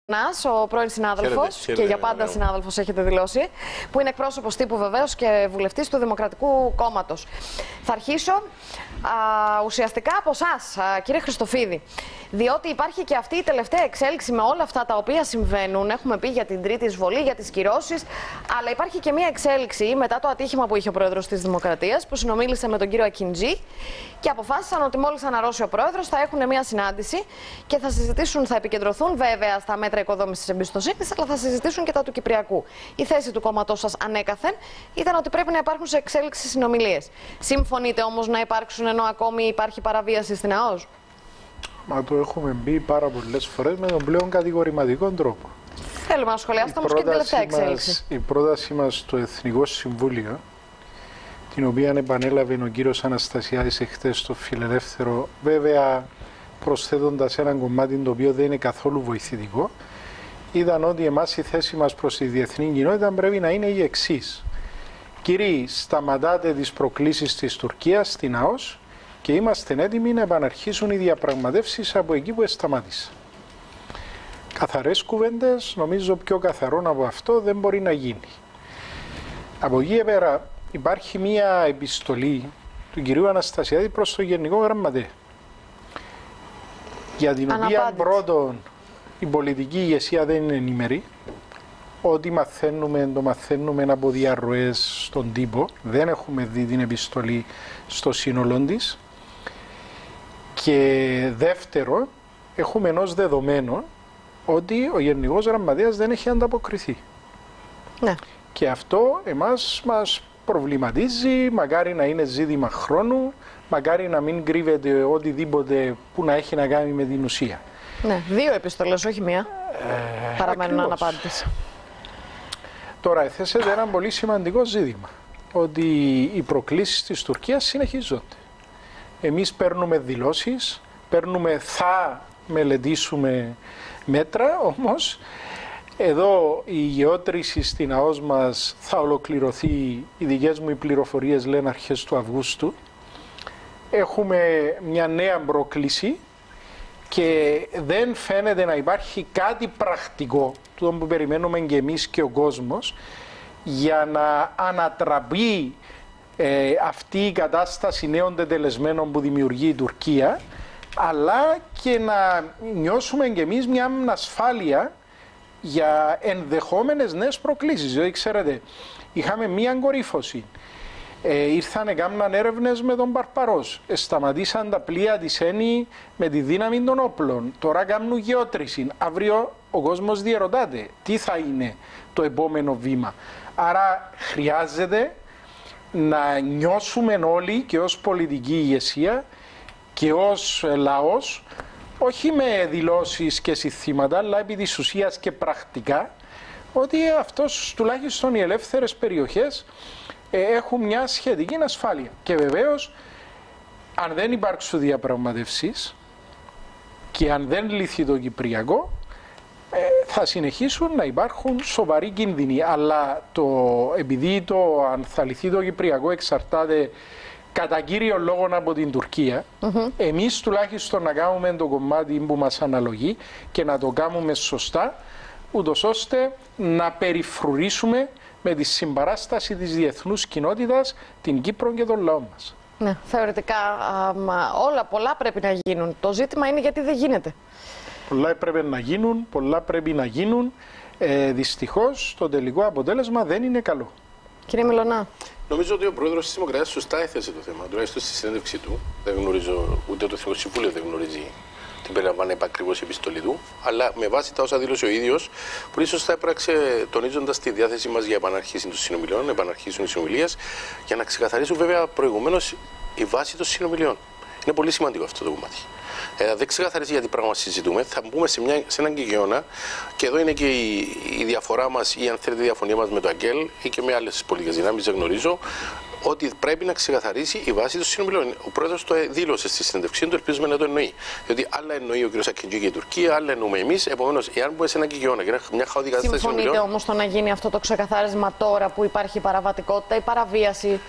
ο πρώην συνάδελφος, και για πάντα συνάδελφος έχετε δηλώσει, που είναι εκπρόσωπος τύπου βεβαίως και βουλευτής του Δημοκρατικού Κόμματος. Θα αρχίσω ουσιαστικά από εσάς, κύριε Χριστοφίδη, διότι υπάρχει και αυτή η τελευταία εξέλιξη με όλα αυτά τα οποία συμβαίνουν. Έχουμε πει για την τρίτη εισβολή, για τις κυρώσεις, αλλά υπάρχει και μια εξέλιξη μετά το ατύχημα που είχε ο πρόεδρος της Δημοκρατίας, που συνομίλησε με τον κύριο Ακιντζή και αποφάσισαν ότι μόλις αναρρώσει ο πρόεδρος θα έχουν μια συνάντηση και θα συζητήσουν, θα επικεντρωθούν βέβαια στα μέτρα οικοδόμησης εμπιστοσύνης, αλλά θα συζητήσουν και τα του Κυπριακού. Η θέση του κόμματός σας ανέκαθεν ήταν ότι πρέπει να υπάρχουν σε εξέλιξη συνομιλίες. Συμφωνείτε όμως να υπάρξουν ενώ ακόμη υπάρχει παραβίαση στην ΑΟΣ? Μα το έχουμε μπει πάρα πολλές φορές με τον πλέον κατηγορηματικό τρόπο. Θέλουμε να σχολιάσετε όμως και την τελευταία εξέλιξη. Η πρότασή μας στο Εθνικό Συμβούλιο, την οποία επανέλαβε ο κύριος Αναστασιάδης εχθές στο Φιλελεύθερο, βέβαια προσθέτοντας ένα κομμάτι το οποίο δεν είναι καθόλου βοηθητικό, είδαν ότι εμάς η θέση μας προς τη διεθνή κοινότητα πρέπει να είναι η εξής. Κύριοι, σταματάτε τις προκλήσεις της Τουρκίας στην ΑΟΣ και είμαστε έτοιμοι να επαναρχίσουν οι διαπραγματεύσεις από εκεί που σταμάτησαν. Καθαρές κουβέντες, νομίζω πιο καθαρόν από αυτό δεν μπορεί να γίνει. Από εκεί πέρα υπάρχει μια επιστολή του κυρίου Αναστασιάδη προς τον Γενικό Γραμματέα, για την οποία πρώτον η πολιτική ηγεσία δεν είναι ενήμερη. Ό,τι το μαθαίνουμε από διαρροές στον τύπο. Δεν έχουμε δει την επιστολή στο σύνολό της. Και δεύτερο, έχουμε ενός δεδομένο ότι ο Γενικός Γραμματέας δεν έχει ανταποκριθεί. Ναι. Και αυτό εμάς μας προβληματίζει, μακάρι να είναι ζήτημα χρόνου, μακάρι να μην κρύβεται οτιδήποτε που να έχει να κάνει με την ουσία. Ναι, δύο επιστολές, όχι μία. Παραμένουν αναπάντητες. Τώρα, έθεσετε ένα πολύ σημαντικό ζήτημα, ότι οι προκλήσεις της Τουρκίας συνεχίζονται. Εμείς παίρνουμε δηλώσεις, θα μελετήσουμε μέτρα, όμως εδώ η γεώτρηση στην ΑΟΣ μας θα ολοκληρωθεί, οι δικές μου οι πληροφορίες λένε αρχές του Αυγούστου. Έχουμε μια νέα πρόκληση και δεν φαίνεται να υπάρχει κάτι πρακτικό, το που περιμένουμε και εμείς και ο κόσμος, για να ανατραπεί αυτή η κατάσταση νέων τετελεσμένων που δημιουργεί η Τουρκία, αλλά και να νιώσουμε και εμείς μια ασφάλεια για ενδεχόμενες νέες προκλήσεις. Δηλαδή, ξέρετε, είχαμε μια κορύφωση. Ήρθαν, έκαναν έρευνες με τον Παρπαρός. Σταματήσαν τα πλοία της ΕΝΗ με τη δύναμη των όπλων. Τώρα κάνουν γεώτρηση. Αύριο ο κόσμος διερωτάται τι θα είναι το επόμενο βήμα. Άρα χρειάζεται να νιώσουμε όλοι και ως πολιτική ηγεσία και ως λαός, όχι με δηλώσεις και συνθήματα, αλλά επί της ουσίας και πρακτικά, ότι αυτός, τουλάχιστον οι ελεύθερες περιοχές, έχουν μια σχετική ασφάλεια. Και βεβαίως, αν δεν υπάρξουν διαπραγματεύσεις και αν δεν λυθεί το Κυπριακό, θα συνεχίσουν να υπάρχουν σοβαροί κίνδυνοι. Αλλά επειδή αν θα λυθεί το Κυπριακό εξαρτάται κατά κύριο λόγο από την Τουρκία, εμείς τουλάχιστον να κάνουμε το κομμάτι που μας αναλογεί και να το κάνουμε σωστά, ούτως ώστε να περιφρουρήσουμε με τη συμπαράσταση της διεθνούς κοινότητας την Κύπρο και τον λαό μας. Ναι, θεωρητικά πολλά πρέπει να γίνουν. Το ζήτημα είναι γιατί δεν γίνεται. Πολλά έπρεπε να γίνουν, πολλά πρέπει να γίνουν. Δυστυχώς το τελικό αποτέλεσμα δεν είναι καλό. Κύριε Μιλωνά. Νομίζω ότι ο πρόεδρος της Δημοκρατίας σωστά έθεσε το θέμα, τουλάχιστον στη συνέντευξή του. Δεν γνωρίζω, ούτε το Εθνικό Συμβούλιο δεν γνωρίζει την περιλαμβάνει επακριβώς η επιστολή του, αλλά με βάση τα όσα δήλωσε ο ίδιος, που ίσως θα έπραξε τονίζοντας τη διάθεσή μας για επαναρχίση των συνομιλιών, να επαναρχίσουν οι συνομιλίες, για να ξεκαθαρίσουν βέβαια προηγουμένως η βάση των συνομιλιών. Είναι πολύ σημαντικό αυτό το κομμάτι. Δεν ξεκαθαρίζει γιατί πράγμα συζητούμε. Θα μπούμε σε έναν κεγιώνα και εδώ είναι και η διαφορά μας, ή αν θέλετε, η διαφωνία μας με το ΑΚΕΛ ή και με άλλες πολιτικές δυνάμεις, δεν γνωρίζω, ότι πρέπει να ξεκαθαρίσει η βάση των συνομιλών. Ο πρόεδρος το δήλωσε στη συνέντευξή του, ελπίζουμε να το εννοεί. Διότι άλλα εννοεί ο κ. Ακιντζή και η Τουρκία, άλλα εννοούμε εμείς. Επομένως, εάν μπούμε σε ένα κικαιώνα και μια χαοτική κατάσταση συνομιλών. Συμφωνείτε όμως το να γίνει αυτό το ξεκαθάρισμα τώρα που υπάρχει παραβατικότητα ή παραβίαση?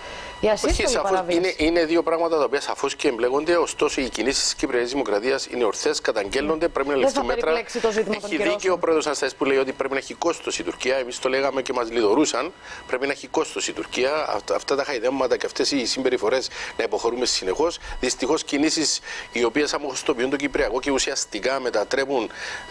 Είναι δύο πράγματα τα οποία σαφώς και εμπλέκονται. Ωστόσο, οι κινήσεις της Κυπριακής Δημοκρατίας είναι ορθές, καταγγέλλονται, πρέπει να ληφθούν μέτρα. Έχει δίκιο ο πρόεδρος Αναστασιάδης που λέει ότι πρέπει να έχει κόστος η Τουρκία. Εμείς το λέγαμε και μας λιδωρούσαν. Πρέπει να έχει κόστος η Τουρκία. Αυτά τα χαϊδέματα και αυτές οι συμπεριφορές να υποχωρούμε συνεχώς. Δυστυχώς, κινήσεις οι οποίες αμοχωστοποιούν το Κυπριακό και ουσιαστικά μετατρέπουν,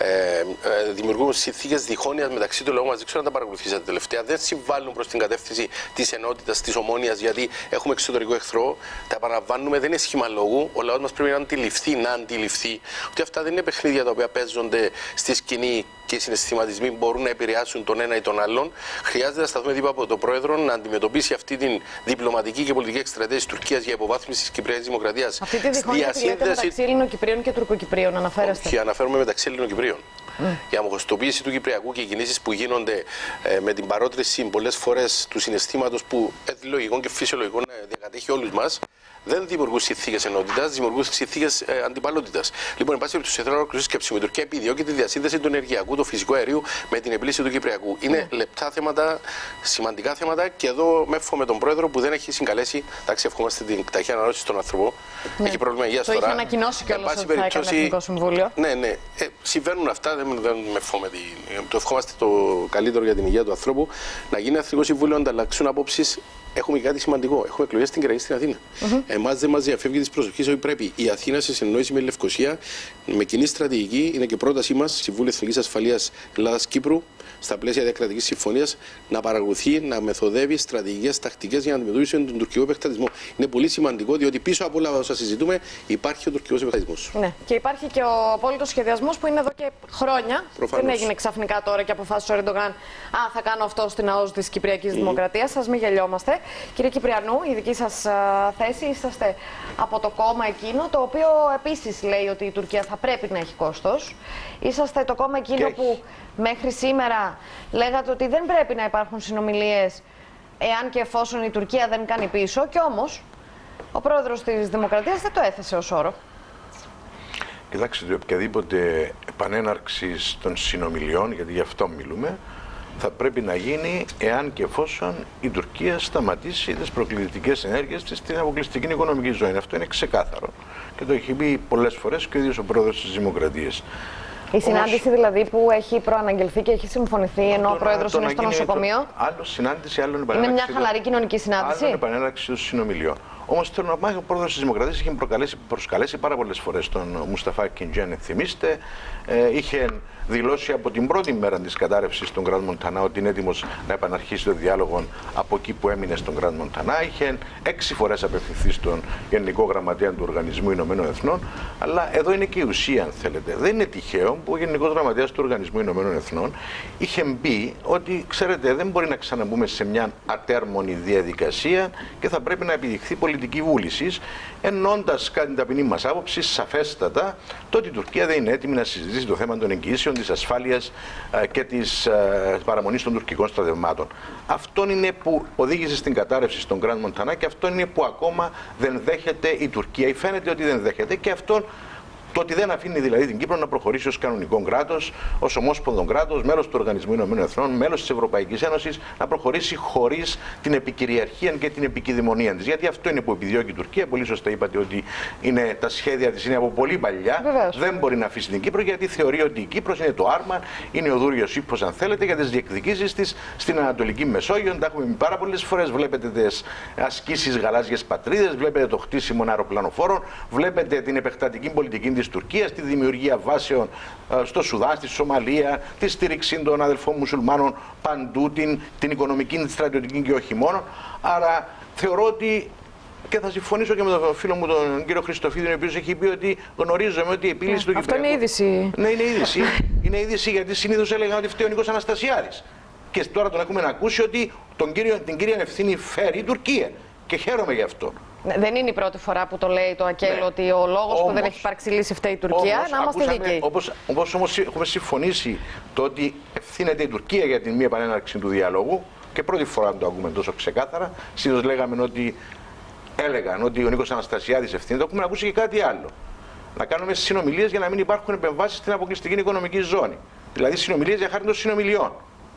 δημιουργούν συνθήκες διχόνοιας μεταξύ των λαών μας. Δεν ξέρω αν τα παρακολουθήσατε τελευταία. Δεν συμβάλλουν προς την κατεύθυνση της ενότητας, της ομόνοιας, γιατί έχουμε εξωτερικό εχθρό. Τα επαναλαμβάνουμε, δεν είναι σχήμα λόγου. Ο λαός μας πρέπει να αντιληφθεί ότι αυτά δεν είναι παιχνίδια τα οποία παίζονται στη σκηνή και οι συναισθηματισμοί μπορούν να επηρεάσουν τον ένα ή τον άλλον. Χρειάζεται να σταθούμε δίπλα από τον πρόεδρο να αντιμετωπίσει αυτή την διπλωματική και πολιτική εκστρατεία της Τουρκίας για υποβάθμιση της Κυπριακής Δημοκρατίας. Αυτή τη διχόνοια τη λέτε μεταξύ Ελληνοκυπρίων και Τουρκοκυπρίων, αναφέρεστε? Όχι, αναφέρομαι μεταξύ Ελληνοκυπρίων. Η αμοχωστοποίηση του Κυπριακού και οι κινήσεις που γίνονται με την παρότριση πολλές φορές του συναισθήματος που λογικό και φυσιολογικό να διακατέχει όλους μας, δεν δημιουργούν συνθήκες ενότητας, δημιουργούν συνθήκες αντιπαλότητας. Λοιπόν, εν πάση περιπτώσει, θέλω να ολοκληρώσω σκέψη. Η Τουρκία επιδιώκει τη διασύνδεση του ενεργειακού, του φυσικού αερίου με την επίλυση του Κυπριακού. Είναι λεπτά θέματα, σημαντικά θέματα και εδώ με εύχομαι τον πρόεδρο που δεν έχει συγκαλέσει. Εντάξει, ευχόμαστε την ταχεία ανανόηση στον άνθρωπο. Έχει πρόβλημα υγείας τώρα. Το είχε ανακοινώσει κιόλας ότι θα έκανε Εθνικό Συμβούλιο. Ναι. Συμβαίνουν αυτά, δεν με εύχομαι. Το ευχόμαστε το καλύτερο για την υγεία του ανθρώπου. Να γίνει Εθνικό Συμβούλιο, να ανταλλάξουν απόψεις. Έχουμε κάτι σημαντικό. Έχουμε εκλογές στην Κυριακή στην Αθήνα. Εμάς δεν μας διαφεύγει της προσοχής ότι πρέπει η Αθήνα σε συνεννόηση με τη Λευκοσία, με κοινή στρατηγική, είναι και πρότασή μας, Συμβούλιο Εθνικής Ασφαλείας Ελλάδας-Κύπρου, στα πλαίσια διακρατικής συμφωνίας, να παρακολουθεί, να μεθοδεύει στρατηγικές, τακτικές για να αντιμετωπίσει τον τουρκικό επεκτατισμό. Είναι πολύ σημαντικό, διότι πίσω από όλα όσα συζητούμε υπάρχει ο τουρκικός επεκτατισμός. Ναι, και υπάρχει και ο απόλυτος σχεδιασμός που είναι εδώ και χρόνια. Προφανώς. Δεν έγινε ξαφνικά τώρα και αποφάσισε ο Ερντογάν, θα κάνω αυτό στην ΑΟΣ της Κυπριακής Δημοκρατίας. Ας μην γελιόμαστε. Κύριε Κυπριανού, η δική σας θέση, είσαστε από το κόμμα εκείνο, το οποίο επίσης λέει ότι η Τουρκία θα πρέπει να έχει κόστος. Είσαστε το κόμμα εκείνο που μέχρι σήμερα λέγατε ότι δεν πρέπει να υπάρχουν συνομιλίες εάν και εφόσον η Τουρκία δεν κάνει πίσω. Και όμως, ο πρόεδρος της Δημοκρατίας δεν το έθεσε ως όρο. Κοιτάξτε, οποιαδήποτε επανέναρξη των συνομιλιών, γιατί γι' αυτό μιλούμε, θα πρέπει να γίνει εάν και εφόσον η Τουρκία σταματήσει τις προκλητικές ενέργειες της στην αποκλειστική οικονομική ζώνη. Αυτό είναι ξεκάθαρο. Και το έχει πει πολλές φορές και ο ίδιος ο πρόεδρος της Δημοκρατίας. Η συνάντηση δηλαδή που έχει προαναγγελθεί και έχει συμφωνηθεί ενώ ο πρόεδρος είναι στο νοσοκομείο. Άλλο συνάντηση, άλλο επανέναρξη. Είναι μια χαλαρή κοινωνική συνάντηση. Άλλο επανέναρξη των συνομιλιών. Όμως θέλω να πω ότι ο πρόεδρος της Δημοκρατίας είχε προσκαλέσει πάρα πολλές φορές τον Μουσταφά Κιντζή, αν θυμίστε. Είχε δηλώσει από την πρώτη μέρα της κατάρρευσης των Γκραντ Μοντανά ότι είναι έτοιμος να επαναρχίσει το διάλογο από εκεί που έμεινε στον Γκραντ Μοντανά. Είχε 6 φορές απευθυνθεί στον Γενικό Γραμματέα του Οργανισμού Ηνωμένων Εθνών. Αλλά εδώ είναι και η ουσία, αν θέλετε. Δεν είναι τυχαίο που ο Γενικός Γραμματέας του Οργανισμού Ηνωμένων Εθνών είχε πει ότι, ξέρετε, δεν μπορεί να ξαναμπούμε σε μια ατέρμονη διαδικασία και θα πρέπει να επιδειχθεί πολιτική βούληση, εννοώντας κατά την ταπεινή μας άποψη σαφέστατα το ότι η Τουρκία δεν είναι έτοιμη να συζητήσει το θέμα των εγγυήσεων, της ασφάλειας και της παραμονής των τουρκικών στρατευμάτων. Αυτό είναι που οδήγησε στην κατάρρευση στον Γκραντ Μοντανά και αυτό είναι που ακόμα δεν δέχεται η Τουρκία ή φαίνεται ότι δεν δέχεται, και αυτό το ότι δεν αφήνει δηλαδή την Κύπρο να προχωρήσει ως κανονικό κράτος, ως ομόσπονδο κράτος, μέλος του Οργανισμού Ηνωμένων Εθνών, μέλος της Ευρωπαϊκής Ένωσης, να προχωρήσει χωρίς την επικυριαρχία και την επικιδαιμονία της. Γιατί αυτό είναι που επιδιώκει η Τουρκία. Πολύ σωστά είπατε ότι τα σχέδια της είναι από πολύ παλιά. Βεβαίως. Δεν μπορεί να αφήσει την Κύπρο γιατί θεωρεί ότι η Κύπρος είναι το άρμα, είναι ο δούριος ύπος, αν θέλετε, για τις διεκδικήσεις της στην Ανατολική Μεσόγειο. Τα έχουμε πάρα πολλές φορές. Βλέπετε τις ασκήσεις γαλάζιες πατρίδες, βλέπετε το χτίσιμο αεροπλανοφόρων, βλέπετε την επεκτατική πολιτική της Τουρκίας, τη δημιουργία βάσεων στο Σουδάν, στη Σομαλία, τη στήριξη των αδελφών μουσουλμάνων παντού, την οικονομική, την στρατιωτική και όχι μόνο. Άρα θεωρώ ότι, και θα συμφωνήσω και με τον φίλο μου τον κύριο Χριστοφίδη, ο οποίος έχει πει ότι γνωρίζουμε ότι η επίλυση του Κυπριακού. Αυτό είναι είδηση. Ναι, είναι είδηση. Είναι είδηση γιατί συνήθως έλεγαν ότι φταίει ο Νίκος Αναστασιάδης. Και τώρα τον έχουμε ακούσει ότι την κύρια ευθύνη φέρει η Τουρκία. Και χαίρομαι γι' αυτό. Δεν είναι η πρώτη φορά που το λέει το Ακέλο, ότι ο λόγος που δεν έχει υπάρξει λύση φταίει η Τουρκία. Να είμαστε δίκαιοι. Όπως όμως έχουμε συμφωνήσει το ότι ευθύνεται η Τουρκία για την μη επανέναρξη του διαλόγου, και πρώτη φορά το ακούμε τόσο ξεκάθαρα. Συνήθως έλεγαν ότι ο Νίκος Αναστασιάδης ευθύνεται. Έχουμε ακούσει και κάτι άλλο. Να κάνουμε συνομιλίες για να μην υπάρχουν επεμβάσεις στην αποκλειστική οικονομική ζώνη. Δηλαδή συνομιλίες για χάρη των συνομιλιών.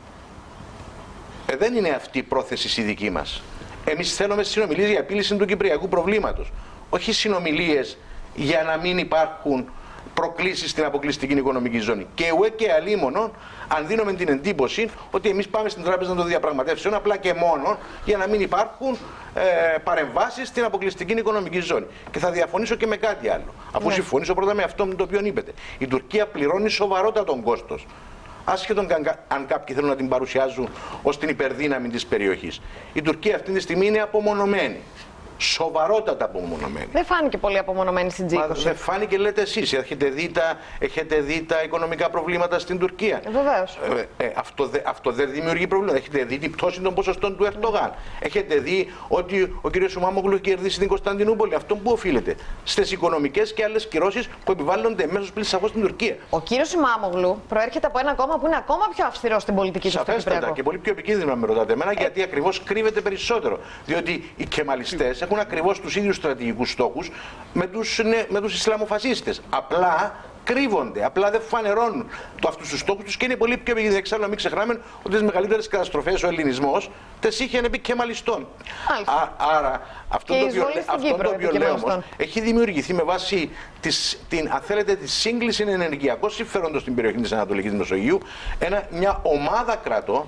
Δεν είναι αυτή η πρόθεση η δική μας. Εμείς θέλουμε συνομιλίες για επίλυση του κυπριακού προβλήματος. Όχι συνομιλίες για να μην υπάρχουν προκλήσεις στην αποκλειστική οικονομική ζώνη. Και ουέ και αλίμονο, αν δίνουμε την εντύπωση ότι εμείς πάμε στην Τράπεζα των Διαπραγματεύσεων απλά και μόνο για να μην υπάρχουν παρεμβάσεις στην αποκλειστική οικονομική ζώνη. Και θα διαφωνήσω και με κάτι άλλο. Αφού συμφωνήσω πρώτα με αυτό με το οποίο είπετε. Η Τουρκία πληρώνει σοβαρότατον κόστος. Άσχετον αν κάποιοι θέλουν να την παρουσιάζουν ως την υπερδύναμη της περιοχής. Η Τουρκία αυτή τη στιγμή είναι απομονωμένη. Σοβαρότατα απομονωμένη. Δεν φάνηκε πολύ απομονωμένη στην G20. Δεν φάνηκε, λέτε εσείς. Έχετε δει τα οικονομικά προβλήματα στην Τουρκία. Βεβαίως. Αυτό δεν δημιουργεί προβλήματα. Έχετε δει την πτώση των ποσοστών του Ερντογάν. Έχετε δει ότι ο κ. Σουμάμογλου έχει κερδίσει την Κωνσταντινούπολη. Αυτό που οφείλεται στις οικονομικές και άλλες κυρώσεις που επιβάλλονται μέσω πλήρης σαφώς στην Τουρκία. Ο κ. Σουμάμογλου προέρχεται από ένα κόμμα που είναι ακόμα πιο αυστηρό στην πολιτική του. Σαφέστατα και πολύ πιο επικίνδυνο, αν με ρωτάτε εμένα, γιατί ακριβώς κρύβεται περισσότερο. Διότι οι κεμαλιστές έχουν ακριβώς τους ίδιους στρατηγικούς στόχους με τους Ισλαμοφασίστες. Απλά κρύβονται, απλά δεν φανερώνουν αυτούς τους στόχους τους και είναι πολύ πιο επικίνδυνο. Εξάλλου, να μην ξεχνάμε ότι τις μεγαλύτερες καταστροφές ο ελληνισμός τις είχε επί κεμαλιστών. Άρα αυτό το οποίο λέω όμως έχει δημιουργηθεί με βάση αν θέλετε, τη σύγκληση ενεργειακών συμφέροντων στην περιοχή της Ανατολικής Μεσογείου, μια ομάδα κρατών,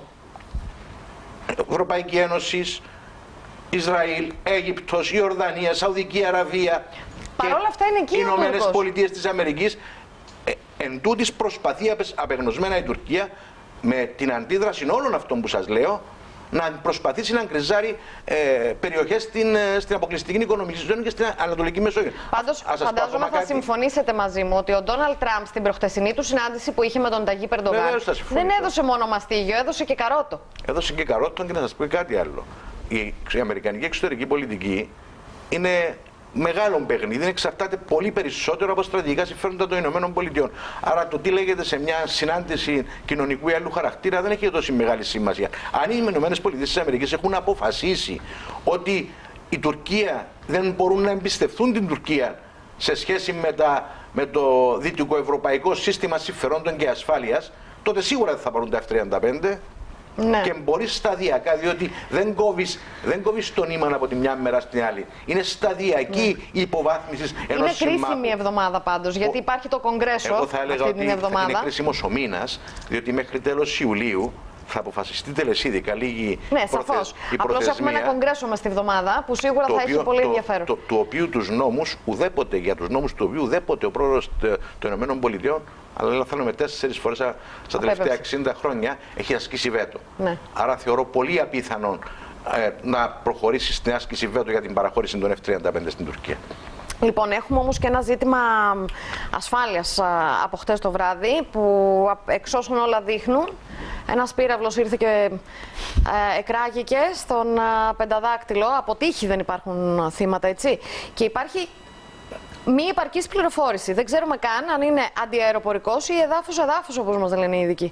Ευρωπαϊκή Ένωση, Ισραήλ, Αίγυπτος, Ιορδανία, Σαουδική Αραβία και οι Ηνωμένες Πολιτείες της Αμερικής. Εν τούτης προσπαθεί απεγνωσμένα η Τουρκία με την αντίδραση όλων αυτών που σας λέω να προσπαθήσει να γκριζάρει περιοχές στην αποκλειστική οικονομική ζώνη και στην Ανατολική Μεσόγειο. Πάντως, φαντάζομαι θα συμφωνήσετε μαζί μου ότι ο Ντόναλντ Τραμπ στην προχτεσινή του συνάντηση που είχε με τον Ταγί Ερντογάν δεν έδωσε μόνο μαστίγιο, έδωσε και καρότο. Έδωσε και καρότο και να σας πω κάτι άλλο. Η αμερικανική εξωτερική πολιτική είναι μεγάλο παιχνίδι, εξαρτάται πολύ περισσότερο από στρατηγικά συμφέροντα των ΗΠΑ. Άρα το τι λέγεται σε μια συνάντηση κοινωνικού ή άλλου χαρακτήρα δεν έχει τόσο μεγάλη σημασία. Αν οι ΗΠΑ έχουν αποφασίσει ότι η Τουρκία δεν μπορούν να εμπιστευτούν την Τουρκία σε σχέση με το δυτικοευρωπαϊκό σύστημα συμφερόντων και ασφάλειας, τότε σίγουρα δεν θα πάρουν τα F-35. Ναι. Και μπορεί σταδιακά, διότι δεν κόβεις το νήμα από τη μια μέρα στην άλλη. Είναι σταδιακή η υποβάθμιση ενός συμμάχου. Είναι κρίσιμη η εβδομάδα πάντως, γιατί υπάρχει το Κογκρέσο αυτή την εβδομάδα. Είναι κρίσιμος ο μήνας, διότι μέχρι τέλος Ιουλίου θα αποφασιστεί τελεσίδικα λίγη προθεσμία. Απλώς έχουμε ένα Κογκρέσο μες τη εβδομάδα που σίγουρα θα έχει πολύ ενδιαφέρον. Του οποίου τους νόμους, για τους νόμους του οποίου ουδέποτε ο πρόεδρος των ΗΠΑ, αλλά θέλουμε 4 φορές στα τελευταία 60 χρόνια, έχει ασκήσει βέτο. Ναι. Άρα θεωρώ πολύ απίθανο να προχωρήσει στην άσκηση βέτο για την παραχώρηση των F-35 στην Τουρκία. Λοιπόν, έχουμε όμως και ένα ζήτημα ασφάλειας από χτες το βράδυ, που εξ όσων όλα δείχνουν, ένας πύραυλος ήρθε και εκράγηκε στον Πενταδάκτυλο. Από τύχη δεν υπάρχουν θύματα, έτσι. Και υπάρχει μη επαρκής πληροφόρηση. Δεν ξέρουμε καν αν είναι αντιαεροπορικός ή εδάφος-εδάφος, όπως μας λένε οι ειδικοί.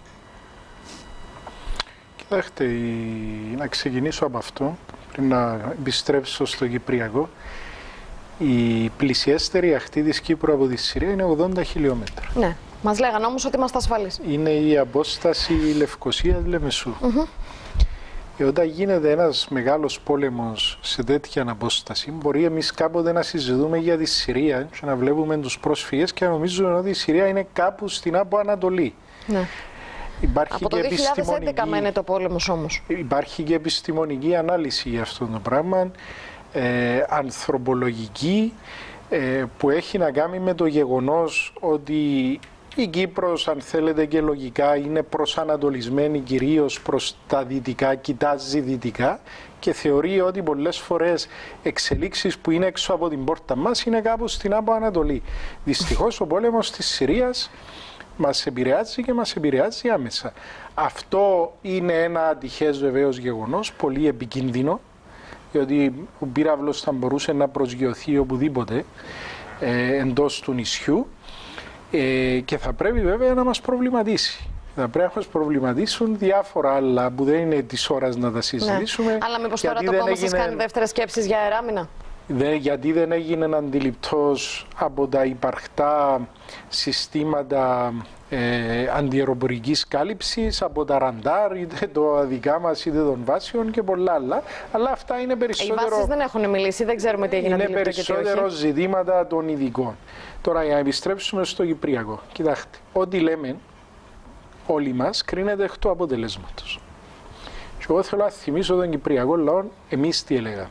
Κοιτάξτε, να ξεκινήσω από αυτό, πριν να επιστρέψω στο Κυπριακό. Η πλησιέστερη ακτή της Κύπρου από τη Συρία είναι 80 χιλιόμετρα. Ναι, μας λέγανε όμως ότι είμαστε ασφαλείς. Είναι η απόσταση Λευκοσίας-Λεμεσού. Όταν γίνεται ένας μεγάλος πόλεμος σε τέτοια απόσταση, μπορεί εμείς κάποτε να συζητούμε για τη Συρία και να βλέπουμε τους πρόσφυγες και να νομίζουμε ότι η Συρία είναι κάπου στην Άπο Ανατολή. Ναι. Από το 2011 μένεται ο πόλεμος όμως. Υπάρχει και επιστημονική ανάλυση για αυτό το πράγμα, ανθρωπολογική, που έχει να κάνει με το γεγονός ότι η Κύπρος, αν θέλετε και λογικά, είναι προσανατολισμένη κυρίως προς τα δυτικά, κοιτάζει δυτικά και θεωρεί ότι πολλές φορές εξελίξεις που είναι έξω από την πόρτα μας είναι κάπου στην Άπο Ανατολή. Δυστυχώς ο πόλεμος της Συρίας μας επηρεάζει και μας επηρεάζει άμεσα. Αυτό είναι ένα ατυχές βεβαίως γεγονός, πολύ επικίνδυνο, διότι ο πύραυλος θα μπορούσε να προσγειωθεί οπουδήποτε εντός του νησιού και θα πρέπει βέβαια να μας προβληματίσει. Θα πρέπει να μας προβληματίσουν διάφορα άλλα που δεν είναι της ώρας να τα συζητήσουμε. Ναι. Αλλά μήπως τώρα το κόμμα σας κάνει δεύτερες σκέψεις για αεράμινα? Γιατί δεν έγινε αντιληπτός από τα υπαρκτά συστήματα αντιεροπορικής κάλυψης, από τα ραντάρ, είτε το δικά μας είτε των βάσεων και πολλά άλλα. Αλλά αυτά είναι περισσότερο. Οι βάσεις δεν έχουν μιλήσει, δεν ξέρουμε τι έγινε αντιληπτό και τι όχι. Είναι περισσότερο ζητήματα των ειδικών. Τώρα, για να επιστρέψουμε στο Κυπριακό. Κοιτάξτε, ό,τι λέμε όλοι μας κρίνεται εκ του αποτελέσματος. Και εγώ θέλω να θυμίσω τον Κυπριακό λαό, εμείς τι έλεγαμε.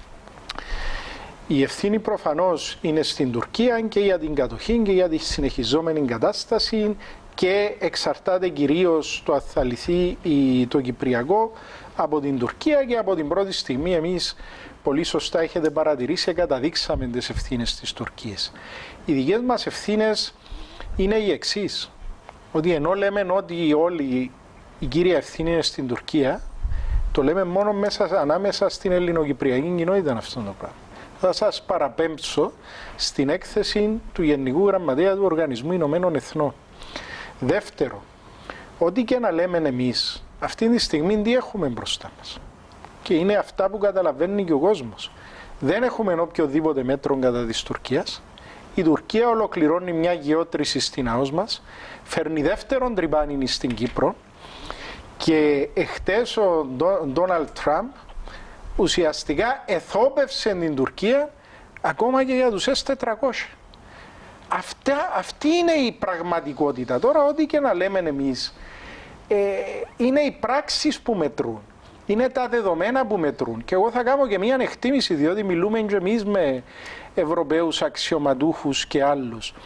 Η ευθύνη προφανώς είναι στην Τουρκία και για την κατοχή και για τη συνεχιζόμενη κατάσταση και εξαρτάται κυρίως το αν θα λυθεί το Κυπριακό από την Τουρκία και από την πρώτη στιγμή εμείς πολύ σωστά έχετε παρατηρήσει καταδείξαμε τις ευθύνες της Τουρκίας. Οι δικές μας ευθύνες είναι οι εξής, ότι ενώ λέμε ότι όλη η κύρια ευθύνη είναι στην Τουρκία, το λέμε μόνο ανάμεσα στην ελληνοκυπριακή κοινότητα αυτό το πράγμα. Θα σας παραπέμψω στην έκθεση του Γενικού Γραμματέα του Οργανισμού Ηνωμένων Εθνών. Δεύτερο, ό,τι και να λέμε εμείς, αυτή τη στιγμή τι έχουμε μπροστά μας. Και είναι αυτά που καταλαβαίνει και ο κόσμος. Δεν έχουμε οποιοδήποτε μέτρο κατά της Τουρκίας. Η Τουρκία ολοκληρώνει μια γεώτρηση στην ΑΟΣ μας, φέρνει δεύτερον τρυπάνι στην Κύπρο και εχθές ο Ντόναλντ Τραμπ ουσιαστικά εθόπευσε την Τουρκία ακόμα και για τους S-400. Αυτή είναι η πραγματικότητα. Τώρα ό,τι και να λέμε εμείς, είναι οι πράξεις που μετρούν. Είναι τα δεδομένα που μετρούν. Και εγώ θα κάνω και μια εκτίμηση, διότι μιλούμε και εμείς με Ευρωπαίους αξιωματούχους και άλλους.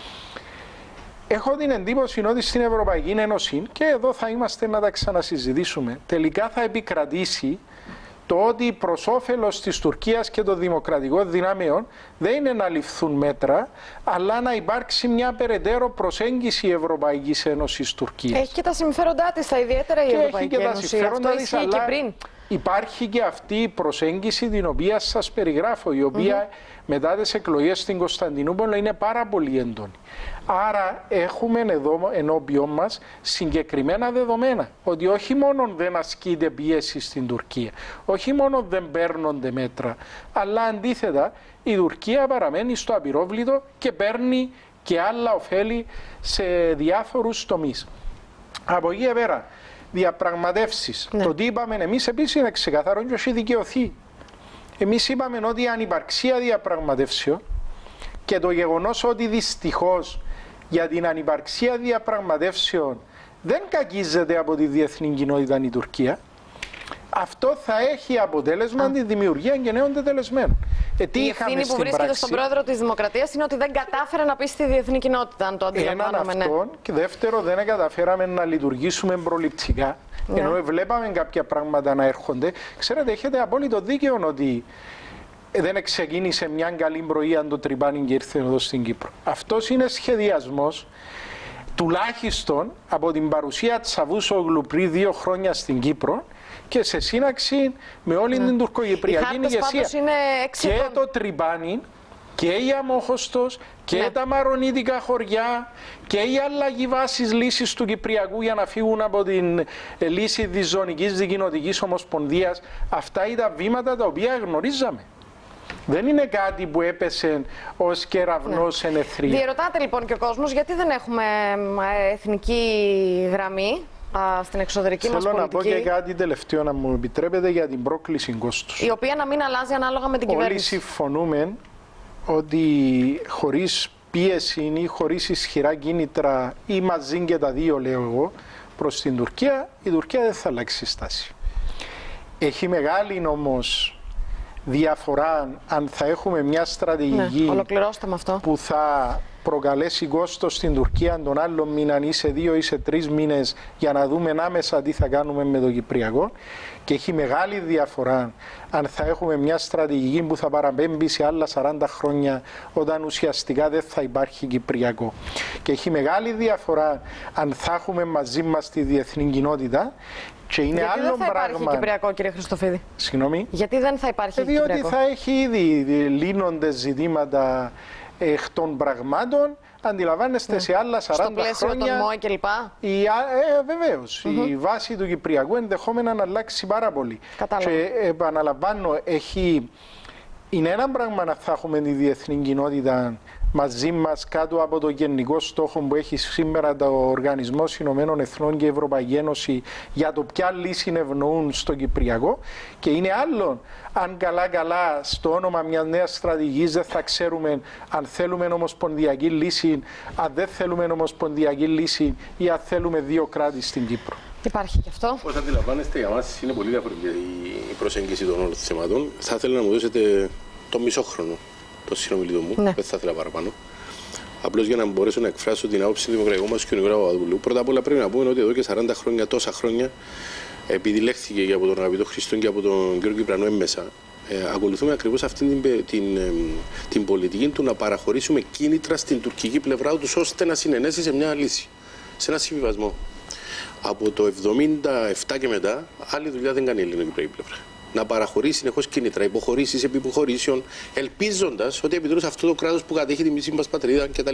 Έχω την εντύπωση ότι στην Ευρωπαϊκή Ένωση, και εδώ θα είμαστε να τα ξανασυζητήσουμε, τελικά θα επικρατήσει το ότι προς όφελος της Τουρκίας και των δημοκρατικών δυνάμεων δεν είναι να ληφθούν μέτρα, αλλά να υπάρξει μια περαιτέρω προσέγγιση Ευρωπαϊκής Ένωσης Τουρκίας. Έχει και τα συμφέροντά της, τα ιδιαίτερα η Ευρωπαϊκή Ένωση. Αυτό ισχύει και πριν. Υπάρχει και αυτή η προσέγγιση την οποία σας περιγράφω, η οποία μετά τις εκλογές στην Κωνσταντινούπολη είναι πάρα πολύ έντονη. Άρα έχουμε εδώ ενώπιον μας συγκεκριμένα δεδομένα, ότι όχι μόνο δεν ασκείται πίεση στην Τουρκία, όχι μόνο δεν παίρνονται μέτρα, αλλά αντίθετα η Τουρκία παραμένει στο απειρόβλητο και παίρνει και άλλα ωφέλη σε διάφορους τομείς. Από εκεί πέρα, διαπραγματεύσεις. Ναι. Το τι είπαμε εμείς επίσης είναι ξεκαθαρό και έχει δικαιωθεί. Εμείς είπαμε ότι η ανυπαρξία διαπραγματεύσεων και το γεγονός ότι δυστυχώς για την ανυπαρξία διαπραγματεύσεων δεν κακίζεται από τη διεθνή κοινότητα η Τουρκία, αυτό θα έχει αποτέλεσμα τη δημιουργία και νέων τετελεσμένων. Η ευθύνη που βρίσκεται στον πρόεδρο της Δημοκρατίας είναι ότι δεν κατάφερε να πει στη διεθνή κοινότητα, αν το αντιλαμβάνομαι. Έναν αυτόν, και δεύτερο, δεν καταφέραμε να λειτουργήσουμε προληπτικά. Ναι. Ενώ βλέπαμε κάποια πράγματα να έρχονται. Ξέρετε, έχετε απόλυτο δίκαιο ότι δεν ξεκίνησε μια καλή πρωί αν το τρυπάνι και ήρθε εδώ στην Κύπρο. Αυτός είναι σχεδιασμός τουλάχιστον από την παρουσία Τσαβούσογλου πριν 2 χρόνια στην Κύπρο και σε σύναξη με όλη την τουρκοκυπριακή ηγεσία. Και το τρυπάνι και η Αμόχωστος και τα μαρονίτικα χωριά και οι αλλαγή βάσης λύσης του Κυπριακού για να φύγουν από την λύση της ζωνικής δικοινοτικής ομοσπονδίας. Αυτά ήταν βήματα τα οποία γνωρίζαμε. Δεν είναι κάτι που έπεσε ως κεραυνός εν εθρία. Διερωτάται λοιπόν και ο κόσμος γιατί δεν έχουμε εθνική γραμμή στην εξωτερική μας πολιτική. Θέλω να πω και κάτι τελευταίο, να μου επιτρέπετε, για την πρόκληση κόστους. Η οποία να μην αλλάζει ανάλογα με την κυβέρνηση. Όλοι συμφωνούμε ότι χωρίς πίεση ή χωρίς ισχυρά κίνητρα ή μαζί και τα δύο, λέω εγώ, προς την Τουρκία, η Τουρκία δεν θα αλλάξει στάση. Έχει μεγάλη όμως διαφορά αν θα έχουμε μια στρατηγική που θα προκαλέσει κόστος στην Τουρκία τον άλλο μήνα ή σε 2 ή σε 3 μήνες για να δούμε άμεσα τι θα κάνουμε με το Κυπριακό, και έχει μεγάλη διαφορά αν θα έχουμε μια στρατηγική που θα παραπέμπει σε άλλα 40 χρόνια όταν ουσιαστικά δεν θα υπάρχει Κυπριακό, και έχει μεγάλη διαφορά αν θα έχουμε μαζί μας τη διεθνή κοινότητα. Και είναι γιατί άλλο δεν θα πράγμα. υπάρχει Κυπριακό, κύριε Χριστοφίδη? Συγγνώμη. Γιατί δεν θα υπάρχει Διότι Κυπριακό? θα έχει ήδη λύνονται ζητήματα εκ των πραγμάτων, αντιλαμβάνεστε σε άλλα 40 χρόνια. Στο πλαίσιο των ΜΟΕ κλπ. Βεβαίως. Η βάση του Κυπριακού ενδεχόμενα να αλλάξει πάρα πολύ. Κατάλαβα. Και επαναλαμβάνω, είναι ένα πράγμα να θα έχουμε τη διεθνή κοινότητα μαζί μας κάτω από το γενικό στόχο που έχει σήμερα το Οργανισμός Ηνωμένων Εθνών και η Ευρωπαϊκή Ένωση για το ποια λύση ευνοούν στο Κυπριακό, και είναι άλλον αν καλά στο όνομα μιας νέας στρατηγικής δεν θα ξέρουμε αν θέλουμε ομοσπονδιακή λύση, αν δεν θέλουμε ομοσπονδιακή λύση ή αν θέλουμε δύο κράτη στην Κύπρο. Υπάρχει και αυτό. Όπως αντιλαμβάνεστε, για μας είναι πολύ διαφορετική η προσέγγιση των όλων των θεμάτων. Θα ήθελα να μου δώσετε το μισό χρόνο το συνομιλητό μου, δεν θα ήθελα παραπάνω. Απλώς για να μπορέσω να εκφράσω την άποψη του Δημοκρατικού μας και του Νικόλαου Παπαδοπούλου. Πρώτα απ' όλα πρέπει να πούμε ότι εδώ και 40 χρόνια, τόσα χρόνια, επειδή λέχθηκε και από τον αγαπητό Χριστόν και από τον κύριο Κυπρανό έμμεσα, ακολουθούμε ακριβώς αυτή την πολιτική του να παραχωρήσουμε κίνητρα στην τουρκική πλευρά τους ώστε να συνενέσει σε μια λύση, σε ένα συμβιβασμό. Από το 1977 και μετά, άλλη δουλειά δεν κάνει η ελληνική πλευρά. Να παραχωρήσει συνεχώς κίνητρα, υποχωρήσεις επί υποχωρήσεων, ελπίζοντας ότι επιτέλους αυτό το κράτος που κατέχει τη μισή μας πατρίδα κτλ.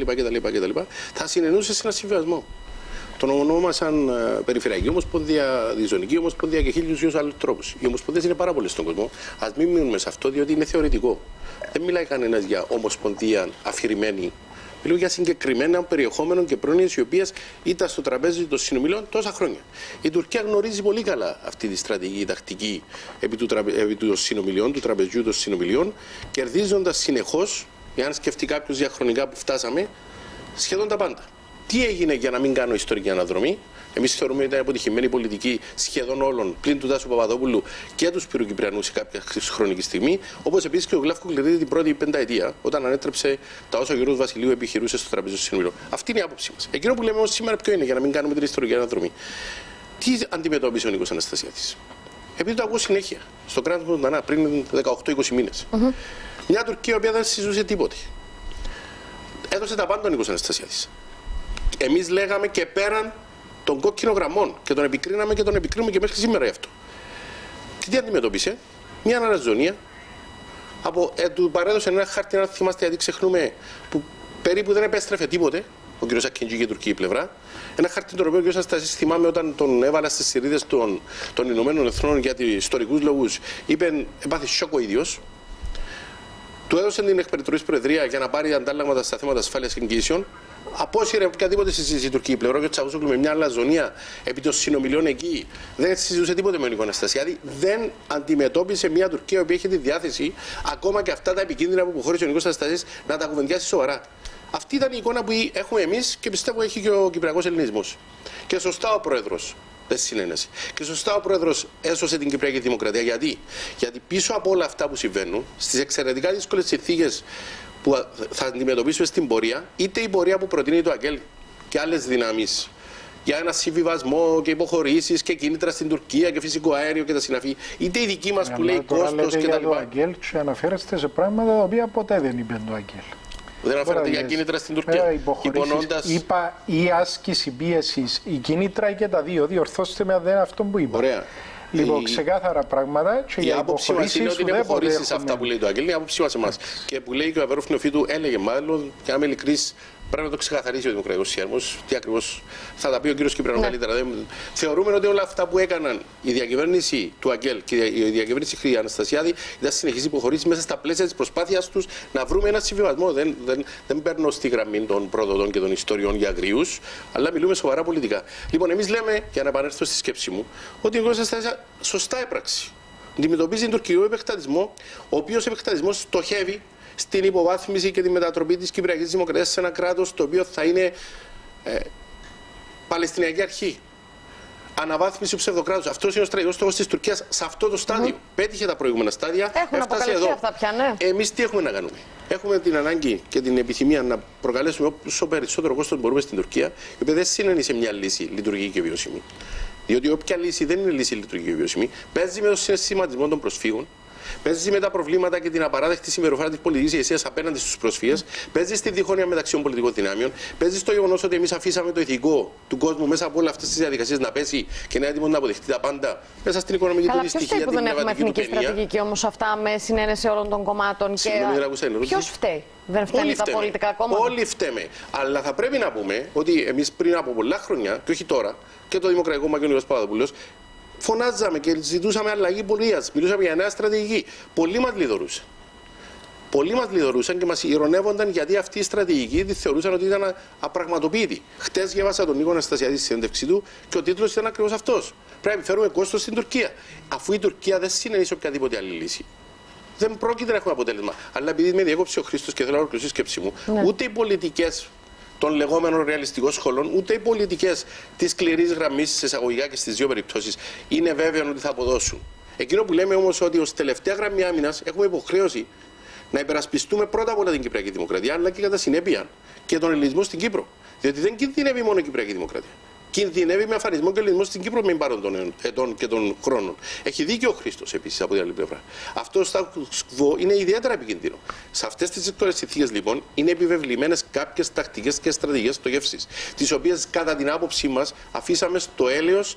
Θα συνενούσε σε ένα συμβιβασμό. Τον ονόμασαν Περιφερειακή Ομοσπονδία, Διζωνική Ομοσπονδία και 1000 άλλους τρόπους. Οι ομοσπονδίες είναι πάρα πολλές στον κόσμο. Ας μην μείνουμε σε αυτό, διότι είναι θεωρητικό. Δεν μιλάει κανένας για ομοσπονδία αφηρημένη. Μιλούμε για συγκεκριμένα περιεχόμενο και πρόνοιες οι οποίες ήταν στο τραπέζι των συνομιλών τόσα χρόνια. Η Τουρκία γνωρίζει πολύ καλά αυτή τη στρατηγική τακτική επί των συνομιλιών, του τραπεζιού των συνομιλιών, κερδίζοντας συνεχώς, εάν σκεφτεί κάποιος διαχρονικά που φτάσαμε, σχεδόν τα πάντα. Τι έγινε για να μην κάνω ιστορική αναδρομή? Εμείς θεωρούμε ότι ήταν αποτυχημένη πολιτική σχεδόν όλων, πλην του Τάσου Παπαδόπουλου και του Σπύρου Κυπριανού σε κάποια χρονική στιγμή. Όπως επίσης και ο Γλάφκο Κληρίδη την πρώτη πενταετία, όταν ανέτρεψε τα όσα ο Γιώργος Βασιλείου επιχειρούσε στο τραπέζι των συνομιλών. Αυτή είναι η άποψή μας. Εκείνο που λέμε όμως σήμερα ποιο είναι, για να μην κάνουμε την ιστορική αναδρομή? Τι αντιμετώπισε ο Νίκος Αναστασιάδης? Επειδή το ακούω συνέχεια στο κράτος του Ντανά πριν 18-20 μήνες. Μια Τουρκία η οποία δεν συζούσε τίποτε. Έδωσε τα πάντα ο Νίκος Αναστασιάδης. Εμείς λέγαμε και πέραν των κόκκινων γραμμών και τον επικρίναμε και τον επικρίνουμε και μέχρι σήμερα γι' αυτό. Και τι αντιμετώπισε? Μια αναζωνία. Του παρέδωσε ένα χάρτη, να θυμάστε, γιατί ξεχνούμε, που περίπου δεν επέστρεφε τίποτε, ο κ. Σακκεντζή και η τουρκική πλευρά. Ένα χάρτη τον οποίο ο κ. Αναστασιάδης, θυμάμαι όταν τον έβαλα στις σελίδες των Ηνωμένων Εθνών για ιστορικούς λόγους, είπε, έπαθε σοκ ο ίδιος. Του έδωσε την εκπεριτροπής προεδρία για να πάρει αντάλλαγματα στα θέματα ασφάλειας και εγγύσεων. Απόσυρε οποιαδήποτε συζήτηση η τουρκική πλευρά και ο Τσαβούσογλου με μια αλαζονία επί των συνομιλιών εκεί. Δεν συζητούσε τίποτε με τον Νίκο Αναστασιάδη. Δεν αντιμετώπισε μια Τουρκία που έχει τη διάθεση, ακόμα και αυτά τα επικίνδυνα που υποχώρησε ο Νίκος Αναστασιάδης, να τα κουβεντιάσει σοβαρά. Αυτή ήταν η εικόνα που έχουμε εμείς και πιστεύω έχει και ο Κυπριακός Ελληνισμός. Και σωστά ο Πρόεδρος δεν συνένεσε. Και σωστά ο Πρόεδρος έσωσε την Κυπριακή Δημοκρατία. Γιατί πίσω από όλα αυτά που συμβαίνουν, στις εξαιρετικά δύσκολες συνθήκες που θα αντιμετωπίσουμε στην πορεία, είτε η πορεία που προτείνει το ΑΚΕΛ και άλλες δυνάμεις για ένα συμβιβασμό και υποχωρήσεις και κίνητρα στην Τουρκία και φυσικό αέριο και τα συναφή, είτε η δική μας που λέει κόστος κτλ. Το ΑΚΕΛ και αναφέρεστε σε πράγματα τα οποία ποτέ δεν είπε το ΑΚΕΛ. Δεν αναφέρεται για κίνητρα στην Τουρκία. Υπονοώντας... Είπα η άσκηση πίεσης, η κίνητρα και τα δύο. Διορθώστε με αν δεν είναι αυτό που είπα. Ωραία. Λοιπόν, ξεκάθαρα πράγματα. Και η άποψη μας είναι ότι είναι υποχωρήσεις αυτά που λέει το ΑΚΕΛ. Η άποψη μας εμάς. Και που λέει και ο Αβέροφ Νεοφίτου, έλεγε μάλλον, και να είμαι ειλικρής, πρέπει να το ξεκαθαρίσει ο Δημοκρατικός Συνδυασμός. Τι ακριβώς θα τα πει ο κύριος Κυπριανός καλύτερα. Θεωρούμε ότι όλα αυτά που έκαναν η διακυβέρνηση του ΑΚΕΛ και η διακυβέρνηση Χρυσή Αναστασιάδη ήταν συνεχής υποχωρήσεις μέσα στα πλαίσια της προσπάθειας τους να βρούμε ένα συμβιβασμό. Δεν παίρνω στη γραμμή των πρόδοτων και των ιστοριών για αγριούς, αλλά μιλούμε σοβαρά πολιτικά. Λοιπόν, εμείς λέμε, για να επανέλθω στη σκέψη μου, ότι ο κ. Αναστασιάδης σωστά έπραξε. Αντιμετωπίζει τον τουρκικό επεκτατισμό, ο οποίος επεκτατισμός στοχεύει στην υποβάθμιση και τη μετατροπή της Κυπριακής Δημοκρατίας σε ένα κράτος το οποίο θα είναι Παλαιστινιακή αρχή. Αναβάθμιση του ψευδοκράτους. Αυτός είναι ο στρατηγικός στόχος της Τουρκίας σε αυτό το στάδιο. Πέτυχε τα προηγούμενα στάδια. Έχουν αποκαλυφθεί αυτά πια, ναι. Εμείς τι έχουμε να κάνουμε? Έχουμε την ανάγκη και την επιθυμία να προκαλέσουμε όσο περισσότερο κόστος μπορούμε στην Τουρκία, η οποία δεν συνενεί σε μια λύση λειτουργική και βιώσιμη. Διότι όποια λύση δεν είναι λύση λειτουργική και βιώσιμη, παίζει με το συναισθηματισμό των προσφύγων, παίζει με τα προβλήματα και την απαράδεκτη συμπεριφορά τη πολιτική ηγεσία απέναντι στους πρόσφυγες, παίζει στη διχόνοια μεταξύ των πολιτικών δυνάμεων, παίζει στο γεγονός ότι εμείς αφήσαμε το ηθικό του κόσμου μέσα από όλες αυτές τις διαδικασίες να πέσει και να είναι έτοιμο να αποδεχτεί τα πάντα μέσα στην οικονομική του δυστυχία. Ποιος φταίει που δεν έχουμε εθνική στρατηγική όμως αυτά με συνένεση όλων των κομμάτων? Ποιος φταίει? Δεν φταίνουν τα πολιτικά κόμματα? Όλοι φταίμε. Αλλά θα πρέπει να πούμε ότι εμείς πριν από πολλά χρόνια, και όχι τώρα, και το Δημοκρατικό Κόμμα και ο Νίκος Παπαδόπουλος, φωνάζαμε και ζητούσαμε αλλαγή πορείας. Μιλούσαμε για νέα στρατηγική. Πολλοί μας λιδωρούσαν. Πολλοί μας λιδωρούσαν και μας ειρωνεύονταν γιατί αυτή η στρατηγική τη θεωρούσαν ότι ήταν απραγματοποιητή. Χτες διάβασα τον Νίκο Αναστασιάδη στη συνέντευξή του και ο τίτλος ήταν ακριβώς αυτός. Πρέπει να επιφέρουμε κόστος στην Τουρκία. Αφού η Τουρκία δεν συνενεί σε οποιαδήποτε άλλη λύση. Δεν πρόκειται να έχουμε αποτέλεσμα. Αλλά επειδή με διέκοψε ο Χρήστος και θέλω να ολοκληρώσω τη σκέψη μου, ούτε οι πολιτικές των λεγόμενων ρεαλιστικών σχολών, ούτε οι πολιτικές της σκληρής γραμμής σε εισαγωγικά και στις δύο περιπτώσεις είναι βέβαιο ότι θα αποδώσουν. Εκείνο που λέμε όμως ότι ως τελευταία γραμμή άμυνας έχουμε υποχρέωση να υπερασπιστούμε πρώτα απ' όλα την Κυπριακή Δημοκρατία, αλλά και κατά συνέπεια και τον ελληνισμό στην Κύπρο. Διότι δεν κινδυνεύει μόνο η Κυπριακή Δημοκρατία. Κινδυνεύει με αφανισμό και ελληνισμό στην Κύπρο με πάρον των ετών και των χρόνων. Έχει δίκιο ο Χρήστος επίσης από την άλλη πλευρά. Αυτό το status quo είναι ιδιαίτερα επικίνδυνο. Σε αυτές τις δύσκολες συνθήκες λοιπόν είναι επιβεβλημένες κάποιες τακτικές και στρατηγικές στοχεύσεις, τις οποίες κατά την άποψή μας αφήσαμε στο έλεος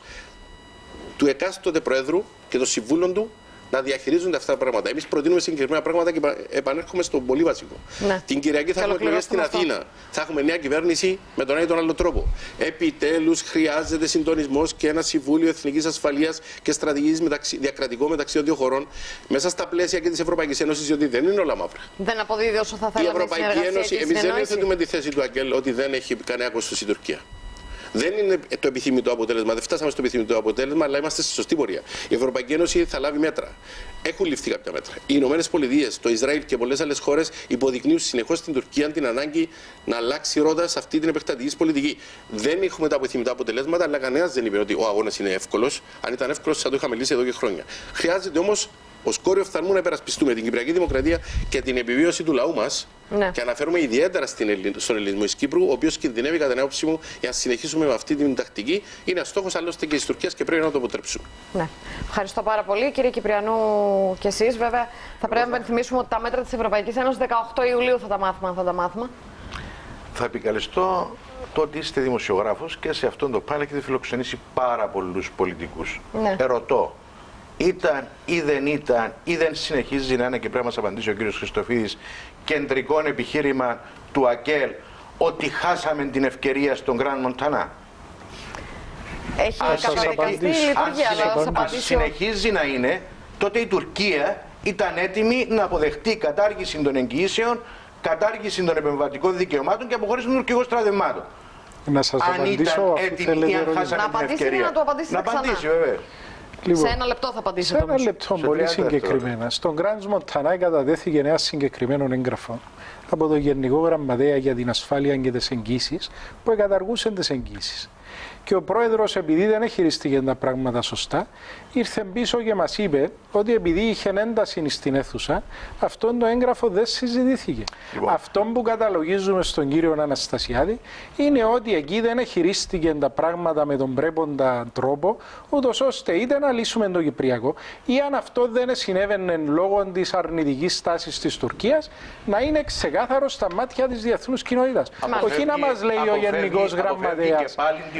του εκάστοτε Προέδρου και των συμβούλων του να διαχειρίζονται αυτά τα πράγματα. Εμείς προτείνουμε συγκεκριμένα πράγματα και επανέρχομαι στο πολύ βασικό. Ναι. Την Κυριακή θα έχουμε εκλογές στην Αθήνα. Θα έχουμε νέα κυβέρνηση με τον ένα ή τον άλλο τρόπο. Επιτέλους χρειάζεται συντονισμός και ένα Συμβούλιο Εθνικής Ασφαλείας και Στρατηγικής διακρατικό μεταξύ των δύο χωρών μέσα στα πλαίσια και της Ευρωπαϊκής Ένωσης, διότι δεν είναι όλα μαύρα. Δεν αποδίδει όσο θα θέλαμε. Η Ευρωπαϊκή Ένωση, εμείς δεν υιοθετούμε τη θέση του Αγγέλ ότι δεν έχει κανένα κόστος η Τουρκία. Δεν είναι το επιθυμητό αποτέλεσμα, δεν φτάσαμε στο επιθυμητό αποτέλεσμα, αλλά είμαστε στη σωστή πορεία. Η Ευρωπαϊκή Ένωση θα λάβει μέτρα. Έχουν ληφθεί κάποια μέτρα. Οι Ηνωμένες Πολιτείες, το Ισραήλ και πολλές άλλες χώρες υποδεικνύουν συνεχώς στην Τουρκία την ανάγκη να αλλάξει ρότα σε αυτή την επεκτατική πολιτική. Δεν έχουμε τα επιθυμητά αποτελέσματα, αλλά κανένας δεν είπε ότι ο αγώνας είναι εύκολος. Αν ήταν εύκολος, θα το είχαμε λύσει εδώ και χρόνια. Χρειάζεται όμως ως κόριο φθαρμού να υπερασπιστούμε την Κυπριακή Δημοκρατία και την επιβίωση του λαού μας. Ναι. Και αναφέρουμε ιδιαίτερα στον ελληνισμό της Κύπρου, ο οποίος κινδυνεύει κατά την άποψή μου για να συνεχίσουμε με αυτή την τακτική. Είναι στόχος άλλωστε και της Τουρκίας και πρέπει να το αποτρέψουμε. Ναι. Ευχαριστώ πάρα πολύ, κύριε Κυπριανού, και εσείς. Βέβαια, θα πρέπει να υπενθυμίσουμε ότι τα μέτρα της Ευρωπαϊκής Ένωσης 18 Ιουλίου θα τα μάθουμε, αν θα τα μάθουμε. Θα επικαλεστώ το ότι είστε δημοσιογράφος και σε αυτόν το πάνελ έχετε φιλοξενήσει πάρα πολλούς πολιτικούς. Ναι. Ερωτώ. Ήταν ή δεν ήταν ή δεν συνεχίζει να είναι, και πρέπει να μας απαντήσει ο κύριος Χριστοφίδης, κεντρικό επιχείρημα του ΑΚΕΛ ότι χάσαμε την ευκαιρία στον Γκραν Μοντανά? Έχει καταδικαστεί η λειτουργία, αλλά θα απαντήσει. Αν συνεχίζει να είναι, τότε η Τουρκία ήταν έτοιμη να αποδεχτεί κατάργηση των εγγυήσεων, κατάργηση των επεμβατικών δικαιωμάτων και αποχώρηση των τουρκικών στρατευμάτων. Να σας απαντήσω, αν ήταν έτοιμη ή αν χάσαμε την ευκαιρία. Να το απαντήσετε ξανά. Να απαντήσει βέβαια. Λοιπόν, σε ένα λεπτό θα απαντήσετε. Σε ένα λεπτό, πολύ συγκεκριμένα. Στον Γκραν Μοντανά κατατέθηκε ένα συγκεκριμένο έγγραφο από τον Γενικό Γραμματέα για την Ασφάλεια και τις Εγγύσεις, που εγκαταργούσε τις εγγύσεις. Και ο πρόεδρος, επειδή δεν χειριστήκε τα πράγματα σωστά, ήρθε πίσω και μας είπε ότι επειδή είχε ένταση στην αίθουσα, αυτό το έγγραφο δεν συζητήθηκε. Λοιπόν. Αυτό που καταλογίζουμε στον κύριο Αναστασιάδη είναι ότι εκεί δεν χειρίστηκε τα πράγματα με τον πρέποντα τρόπο, ούτως ώστε είτε να λύσουμε το Κυπριακό, ή αν αυτό δεν συνέβαινε λόγω της αρνητικής τάσης της Τουρκίας, να είναι ξεκάθαρο στα μάτια της διεθνούς κοινότητας. Όχι να μας λέει ο Γενικός Γραμματέας.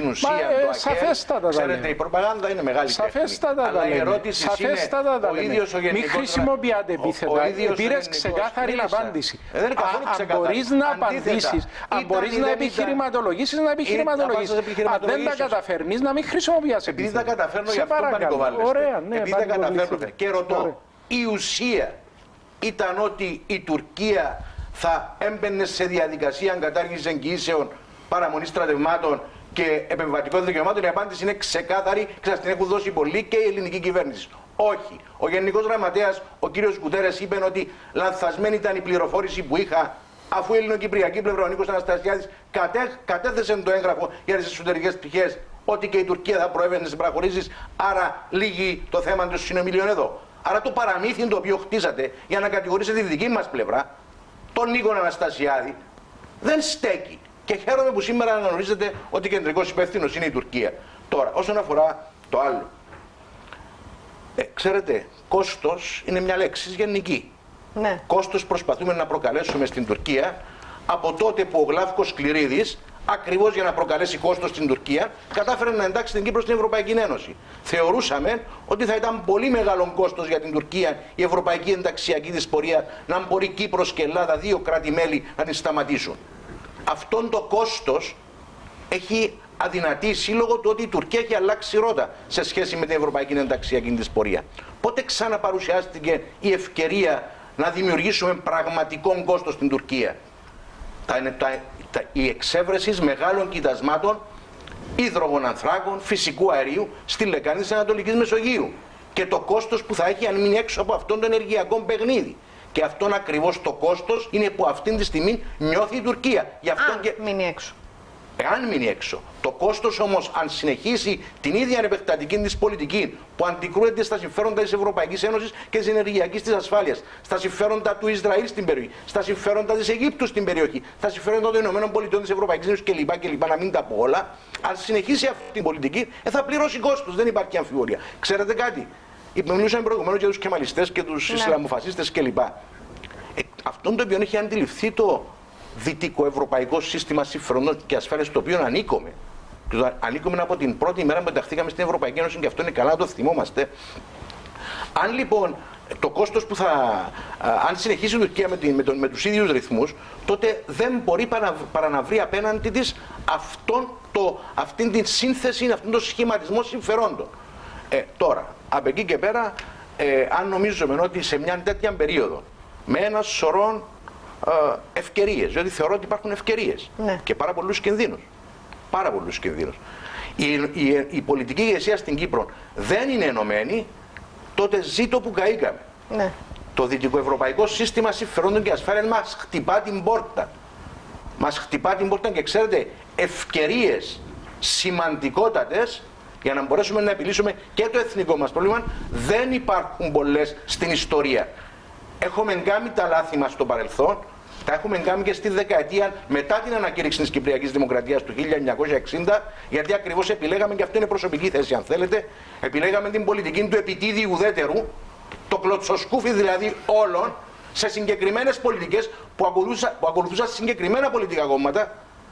Σαφέστατα τα λέμε. Η προπαγάνδα είναι μεγάλη τέχνη. Αλλά η ερώτηση είναι ο ίδιος ο Γενικός. Μην χρησιμοποιάτε επίθετα. Πήρες ξεκάθαρη απάντηση. Αν μπορείς να απαντήσεις, αν μπορείς να επιχειρηματολογήσεις, να επιχειρηματολογήσεις. Αν δεν τα καταφέρνεις, να μην χρησιμοποιάς επίθετα. Επειδή τα καταφέρνω, γι' αυτό πανικοβάλλεστε. Επειδή τα καταφέρνω. Και ρωτώ, η ουσία ήταν ότι η Τουρκία θα έμπαινε σε διαδικασία κατάργησης εγγυήσεων, παραμονή στρατευμάτων και επεμβατικών δικαιωμάτων? Η απάντηση είναι ξεκάθαρη και σας την έχουν δώσει πολλοί και η ελληνική κυβέρνηση. Όχι. Ο Γενικός Γραμματέας, ο κύριος Κουτέρες, είπε ότι λανθασμένη ήταν η πληροφόρηση που είχα, αφού η ελληνοκυπριακή πλευρά, ο Νίκος Αναστασιάδης, κατέθεσε το έγγραφο για τις εσωτερικές πτυχές ότι και η Τουρκία θα προέβαινε σε παραχωρήσεις, άρα λύγει το θέμα των συνομιλίων εδώ. Άρα το παραμύθι το οποίο χτίσατε για να κατηγορήσετε τη δική μας πλευρά, τον Νίκο Αναστασιάδη, δεν στέκει. Και χαίρομαι που σήμερα αναγνωρίζετε ότι κεντρικός υπεύθυνος είναι η Τουρκία. Τώρα, όσον αφορά το άλλο, Ξέρετε, κόστος είναι μια λέξη γενική. Ναι. Κόστος προσπαθούμε να προκαλέσουμε στην Τουρκία από τότε που ο Γλαύκος Σκληρίδης, ακριβώς για να προκαλέσει κόστος στην Τουρκία, κατάφερε να εντάξει την Κύπρο στην Ευρωπαϊκή Ένωση. Θεωρούσαμε ότι θα ήταν πολύ μεγάλο κόστος για την Τουρκία η ευρωπαϊκή ενταξιακή της πορεία να μπορεί Κύπρος και Ελλάδα, δύο κράτη-μέλη, να την σταματήσουν. Αυτόν το κόστος έχει αδυνατήσει λόγω του ότι η Τουρκία έχει αλλάξει ρότα σε σχέση με την ευρωπαϊκή ενταξιακή της πορεία. Πότε ξαναπαρουσιάστηκε η ευκαιρία να δημιουργήσουμε πραγματικό κόστος στην Τουρκία? Η εξέβρεση μεγάλων κοιτασμάτων υδρογονανθράκων, φυσικού αερίου στη λεκάνη της Ανατολικής Μεσογείου και το κόστος που θα έχει αν μείνει έξω από αυτόν τον ενεργειακό παιχνίδι. Και αυτόν ακριβώς το κόστος είναι που αυτή τη στιγμή νιώθει η Τουρκία. Γι' αυτό μείνει έξω. Εάν μείνει έξω. Το κόστος όμως, αν συνεχίσει την ίδια επεκτατική της πολιτική που αντικρούεται στα συμφέροντα της Ευρωπαϊκής Ένωσης και της ενεργειακής της ασφάλειας, στα συμφέροντα του Ισραήλ στην περιοχή, στα συμφέροντα της Αιγύπτου στην περιοχή, στα συμφέροντα των ΗΠΑ της Ευρωπαϊκής Ένωσης κλπ. Να μην τα πω όλα, αν συνεχίσει αυτή την πολιτική, θα πληρώσει κόστος. Δεν υπάρχει αμφιβολία. Ξέρετε κάτι? Μιλούσαμε προηγουμένως για τους κεμαλιστές και τους Ισλαμοφασίστες κλπ. Αυτόν το οποίο έχει αντιληφθεί το δυτικοευρωπαϊκό σύστημα συμφερόντων και ασφάλειας, το οποίο ανήκουμε. Ανήκουμε από την πρώτη μέρα που ενταχθήκαμε στην Ευρωπαϊκή Ένωση και αυτό είναι καλά να το θυμόμαστε. Αν λοιπόν το κόστος που αν συνεχίσει η Τουρκία με τους ίδιους ρυθμούς, τότε δεν μπορεί παρά να βρει απέναντι της αυτήν την σύνθεση, αυτόν τον σχηματισμό συμφερόντων. Τώρα, από εκεί και πέρα, αν νομίζουμε ότι σε μια τέτοια περίοδο, με ένα σωρό ευκαιρίες, διότι θεωρώ ότι υπάρχουν ευκαιρίες και πάρα πολλούς κινδύνους. Πάρα πολλούς κινδύνους. Η πολιτική ηγεσία στην Κύπρο δεν είναι ενωμένη, τότε ζήτω που καήκαμε. Ναι. Το δυτικοευρωπαϊκό σύστημα συμφερόντων και ασφάλειας μας χτυπά την πόρτα. Μας χτυπά την πόρτα και ξέρετε, ευκαιρίες σημαντικότατες για να μπορέσουμε να επιλύσουμε και το εθνικό μας πρόβλημα δεν υπάρχουν πολλές στην ιστορία. Έχουμε κάνει τα λάθη μας στο παρελθόν, τα έχουμε κάνει και στη δεκαετία μετά την ανακήρυξη της Κυπριακής Δημοκρατίας του 1960, γιατί ακριβώς επιλέγαμε, και αυτό είναι προσωπική θέση αν θέλετε, επιλέγαμε την πολιτική του επιτίδιου ουδέτερου, το κλωτσοσκούφι δηλαδή όλων, σε συγκεκριμένες πολιτικές που ακολουθούσαν συγκεκριμένα πολιτικά κόμματα,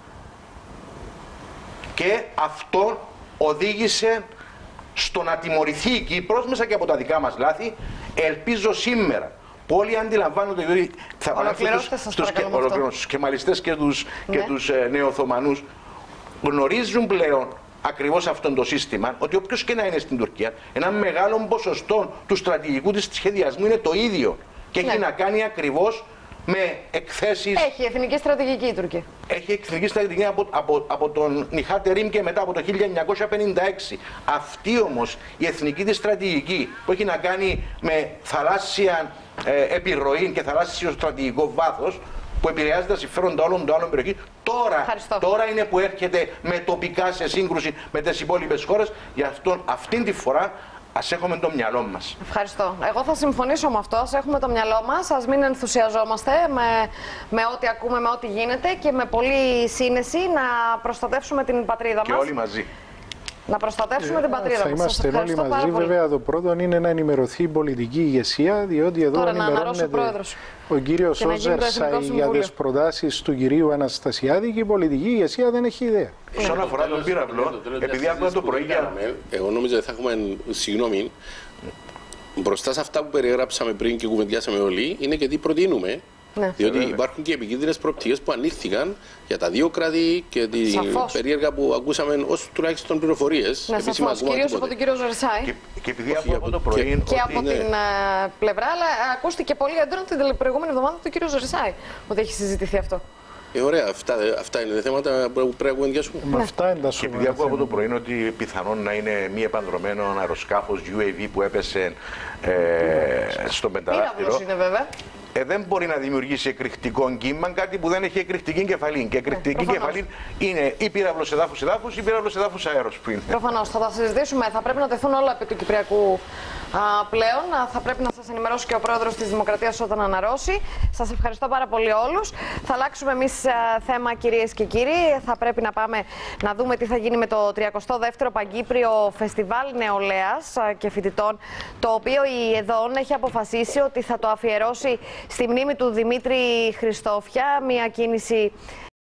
και αυτό οδήγησε στο να τιμωρηθεί η Κύπρος μέσα και από τα δικά μας λάθη. Ελπίζω σήμερα που όλοι αντιλαμβάνονται, διότι θα παρακολουθούν στους κεμαλιστές και τους νεοοθωμανούς, γνωρίζουν πλέον ακριβώς αυτό το σύστημα, ότι όποιος και να είναι στην Τουρκία, ένα μεγάλο ποσοστό του στρατηγικού της σχεδιασμού είναι το ίδιο και έχει να κάνει ακριβώς με εκθέσεις. Έχει εθνική στρατηγική η Τουρκία. Έχει εθνική στρατηγική από τον Νιχάτε Ρίμ και μετά από το 1956. Αυτή όμως η εθνική της στρατηγική που έχει να κάνει με θαλάσσια επιρροή και θαλάσσιο στρατηγικό βάθος που επηρεάζει τα συμφέροντα όλων των άλλων περιοχών, τώρα είναι που έρχεται με τοπικά σε σύγκρουση με τις υπόλοιπες χώρες. Γι' αυτό αυτήν τη φορά ας έχουμε το μυαλό μας. Ευχαριστώ. Εγώ θα συμφωνήσω με αυτό. Ας έχουμε το μυαλό μας, ας μην ενθουσιαζόμαστε με ό,τι ακούμε, με ό,τι γίνεται και με πολλή σύνεση να προστατεύσουμε την πατρίδα μας. Και όλοι μαζί. Να προστατεύσουμε την πατρίδα μας. Θα είμαστε όλοι μαζί. Βέβαια, το πρώτο είναι να ενημερωθεί η πολιτική ηγεσία, διότι εδώ ενημερώνεται ο κύριος Όζερσαϊ για τις προτάσεις του κυρίου Αναστασιάδη και η πολιτική ηγεσία δεν έχει ιδέα. Όσον αφορά τον πύραυλο, επειδή άκουγα το πρωί για. Εγώ νόμιζα ότι θα έχουμε συγγνώμη. Μπροστά σε αυτά που περιγράψαμε πριν και κουβεντιάσαμε όλοι, είναι και τι προτείνουμε. Ναι. Διότι υπάρχουν και επικίνδυνες προοπτικές που ανοίχθηκαν για τα δύο κράτη και την περίεργα που ακούσαμε ως τουλάχιστον πληροφορίες. Ναι, σαφώς, κυρίως από τον κύριο Ζερσάη. Και επειδή από το πρωί. Και από την πλευρά, αλλά ακούστηκε πολύ έντονα την προηγούμενη εβδομάδα του κύριου Ζερσάη ότι έχει συζητηθεί αυτό. Ωραία, αυτά είναι τα θέματα που πρέπει να κουβεντιάσουμε. Και επειδή ακούω από το πρωί ότι πιθανόν να είναι μη επανδρομένο αεροσκάφος UAV που έπεσε στον πενταδάχτυλο. Πύραυλος είναι βέβαια. Δεν μπορεί να δημιουργήσει εκρηκτικό κύμα κάτι που δεν έχει εκρηκτική κεφαλή. Και εκρηκτική κεφαλή είναι ή πύραυλος εδάφους ή πύραυλος εδάφους αέρος που είναι. Προφανώς, θα τα συζητήσουμε. Θα πρέπει να τεθούν όλα επί του Κυπριακού πλέον. Θα πρέπει να σας ενημερώσει και ο πρόεδρος της Δημοκρατίας όταν αναρρώσει. Σας ευχαριστώ πάρα πολύ όλους. Θα αλλάξουμε εμείς θέμα, κυρίες και κύριοι. Θα πρέπει να πάμε να δούμε τι θα γίνει με το 32ο Παγκύπριο Φεστιβάλ Νεολαίας και Φοιτητών, το οποίο η ΕΔΟΝ έχει αποφασίσει ότι θα το αφιερώσει στη μνήμη του Δημήτρη Χριστόφια, μια κίνηση